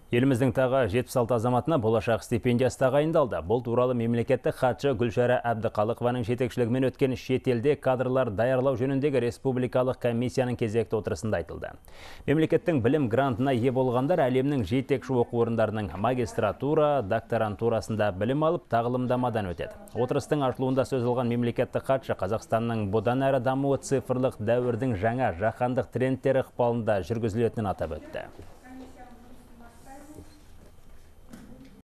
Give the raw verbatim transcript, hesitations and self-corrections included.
Еліміздің тағы жетпіс алты азаматына болашақ стипендиясы тағайындалды. Бұл туралы мемлекеттік хатшы Гүлшара Әбдіқалықованың жетекшілігімен өткен шетелде кадрлар даярлау жөніндегі республикалық комиссияның кезекті отырысында айтылды. Мемлекеттің білім грантына ие болғандар әлемнің жетекші оқу орындарының магистратура, докторантурасында білім алып, тағылымдамадан өтеді. Отырыстың ашылуында сөз алған мемлекеттік хатшы Қазақстанның бұдан әрі дамуы цифрлық дәуірдің жаңа жаһандық трендтері ықпалында жүргізілетінін атап өтті.